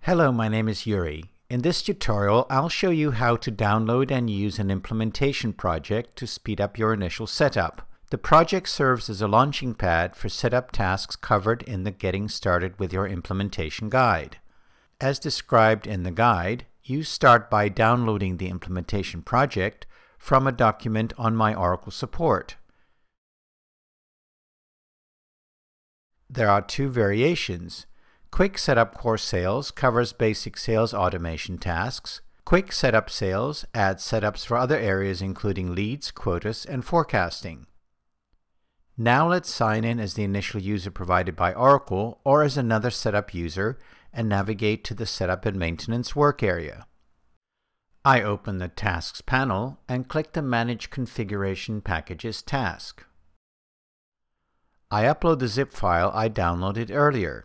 Hello, my name is Yuri. In this tutorial, I'll show you how to download and use an implementation project to speed up your initial setup. The project serves as a launching pad for setup tasks covered in the Getting Started with Your Implementation guide. As described in the guide, you start by downloading the implementation project from a document on My Oracle Support. There are two variations. Quick Setup Core Sales covers basic sales automation tasks. Quick Setup Sales adds setups for other areas including leads, quotas, and forecasting. Now let's sign in as the initial user provided by Oracle or as another setup user and navigate to the Setup and Maintenance work area. I open the Tasks panel and click the Manage Configuration Packages task. I upload the zip file I downloaded earlier.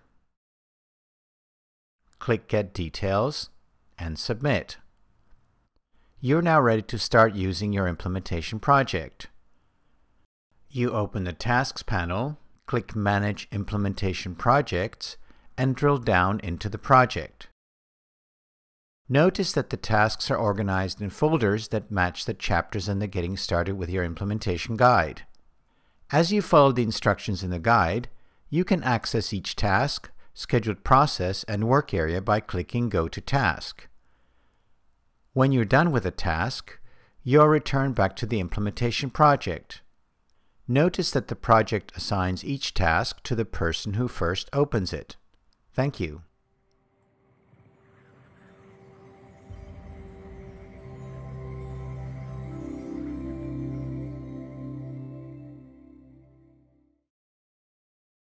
Click Get Details and Submit. You're now ready to start using your implementation project. You open the Tasks panel, click Manage Implementation Projects, and drill down into the project. Notice that the tasks are organized in folders that match the chapters in the Getting Started with Your Implementation guide. As you follow the instructions in the guide, you can access each task, scheduled process, and work area by clicking Go to Task. When you're done with a task, you're returned back to the implementation project. Notice that the project assigns each task to the person who first opens it. Thank you.